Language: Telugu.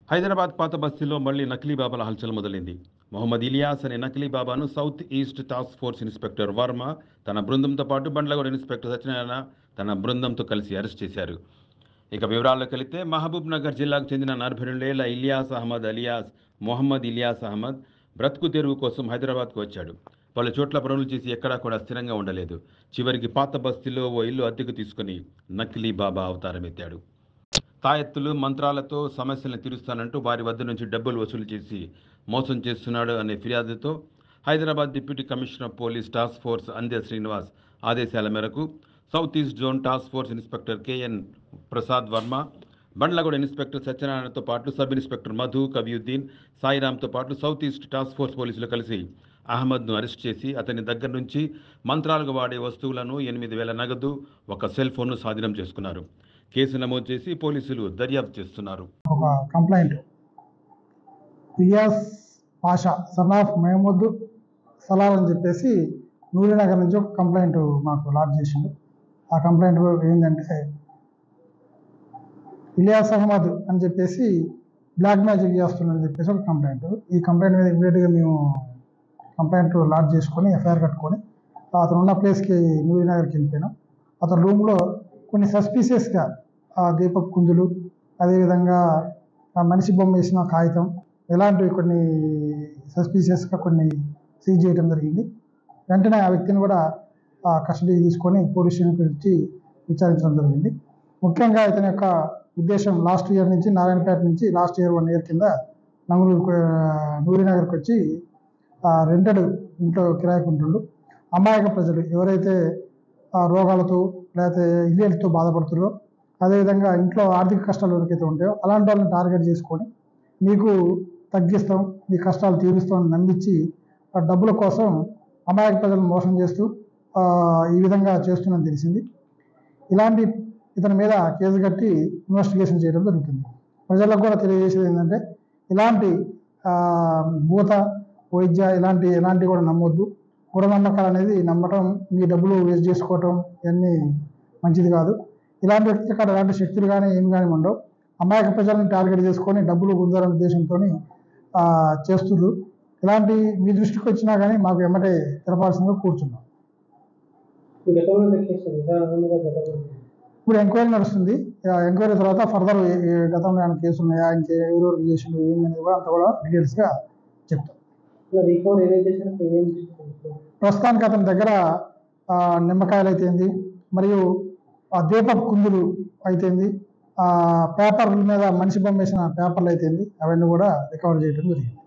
హైదరాబాద్ పాత బస్తీలో మళ్లీ నకిలీ బాబాల హల్చల్ మొదలైంది. మొహమ్మద్ ఇలియాస్ అనే నకిలీ బాబాను south east task force inspector Varma తన బృందంతో పాటు బండ్లగూడ ఇన్స్పెక్టర్ సత్యనారాయణ తన బృందంతో కలిసి అరెస్ట్ చేశారు. ఇక వివరాల్లోకి వెళితే మహబూబ్ నగర్ జిల్లాకు చెందిన 42 ఏళ్ల ఇలియాస్ అహ్మద్ అలియాస్ మొహమ్మద్ ఇలియాస్ అహ్మద్ బ్రతుకు తెరువు కోసం హైదరాబాద్కు వచ్చాడు. పలు చోట్ల పనులు చేసి ఎక్కడా కూడా స్థిరంగా ఉండలేదు. చివరికి పాత బస్తీలో ఓ ఇల్లు అద్దెకు తీసుకుని నకిలీ బాబా అవతారం ఎత్తాడు. తాయెత్తులు మంత్రాలతో సమస్యలను తీరుస్తానంటూ వారి వద్ద నుంచి డబ్బులు వసూలు చేసి మోసం చేస్తున్నాడు అనే ఫిర్యాదుతో Hyderabad deputy commissioner of police task force Ande Srinivas ఆదేశాల మేరకు south east zone task force inspector K N Prasad Varma, Bandlaguda inspector సత్యనారాయణతో పాటు సబ్ ఇన్స్పెక్టర్ మధు కవియుద్దీన్, సాయిరామ్తో పాటు సౌత్ ఈస్ట్ టాస్క్ ఫోర్స్ పోలీసులు కలిసి అహ్మద్ను అరెస్ట్ చేసి అతని దగ్గర నుంచి మంత్రాలకు వాడే వస్తువులను, 8,000 నగదు, ఒక సెల్ ఫోన్ను స్వాధీనం చేసుకున్నారు. కేసు నమోదు చేసి పోలీసులు దర్యాప్తు చేస్తున్నారు. ఒక complaint Riyaz Pasha son of Mahmood Salal అని చెప్పేసి నూరినగర్ నుంచి ఒక కంప్లైంట్ మాకు లాడ్జ్ చేసిండు. ఆ కంప్లైంట్ ఏంటంటే ఇలియాస్ అహ్మద్ అని చెప్పేసి బ్లాక్ మ్యాజిక్ చేస్తుందని చెప్పేసి ఒక కంప్లైంట్. ఈ కంప్లైంట్ మీద ఇమీడియట్గా మేము కంప్లైంట్ లాడ్జ్ చేసుకొని ఎఫ్ఐఆర్ కట్టుకొని అతను ఉన్న ప్లేస్కి నూరినగర్కి వెళ్ళిపోయినాం. అతని రూమ్లో కొన్ని సస్పీషియస్గా దీపక్ కుందులు, అదేవిధంగా మనిషి బొమ్మ వేసిన కాగితం, ఇలాంటివి కొన్ని సస్పీషియస్గా కొన్ని సీజ్ చేయడం జరిగింది. వెంటనే ఆ వ్యక్తిని కూడా కస్టడీకి తీసుకొని పోలీస్ స్టేషన్కి వచ్చి విచారించడం జరిగింది. ముఖ్యంగా ఇతని యొక్క ఉద్దేశం లాస్ట్ ఇయర్ నుంచి నారాయణపేట నుంచి లాస్ట్ ఇయర్ 1 ఇయర్ కింద నూరినగర్కి వచ్చి రెంటెడ్ ఇంట్లో కిరాయికి ఉంటుండు. అమాయక ప్రజలు ఎవరైతే రోగాలతో లేకపోతే ఇల్లుతో బాధపడుతున్నారో, అదేవిధంగా ఇంట్లో ఆర్థిక కష్టాలు ఎవరికైతే ఉంటాయో అలాంటి వాళ్ళని టార్గెట్ చేసుకొని మీకు తగ్గిస్తాం, మీ కష్టాలు తీరుస్తాం అని నమ్మించి ఆ డబ్బుల కోసం అమాయక ప్రజలను మోసం చేస్తూ ఈ విధంగా చేస్తుందని తెలిసింది. ఇలాంటి ఇతని మీద కేసు కట్టి ఇన్వెస్టిగేషన్ చేయడం జరుగుతుంది. ప్రజలకు కూడా తెలియజేసేది ఏంటంటే ఇలాంటి భూత వైద్య ఇలాంటివి కూడా నమ్మొద్దు. మూఢనమ్మకాలు అనేది నమ్మటం, మీ డబ్బులు వేస్ట్ చేసుకోవటం ఇవన్నీ మంచిది కాదు. ఇలాంటి వ్యక్తి అక్కడ ఎలాంటి శక్తులు కానీ ఏమి కానీ ఉండవు. అమాయక ప్రజలను టార్గెట్ చేసుకొని డబ్బులు గుంజాలనే ఉద్దేశంతో చేస్తున్నారు. ఇలాంటి మీ దృష్టికి వచ్చినా కానీ మాకు ఎమ్మటే తెలపాల్సిందిగా కూర్చున్నాం. ఇప్పుడు ఎంక్వైరీ నడుస్తుంది. ఎంక్వైరీ తర్వాత ఫర్దర్ గతంలో ఏమైనా కేసు ఉన్నాయా, ఇంకెవరెవరు చేసిండు ఏంటనేది కూడా అంతా కూడా డీటెయిల్స్గా చెప్తాం. ప్రస్తుతానికి అతని దగ్గర నిమ్మకాయలు అయితేంది, మరియు దీపక్ కుందులు అయితేంది, పేపర్ల మీద మనిషి బొమ్మ వేసిన పేపర్లు అయితేంది, అవన్నీ కూడా రికవర్ చేయడం జరిగింది.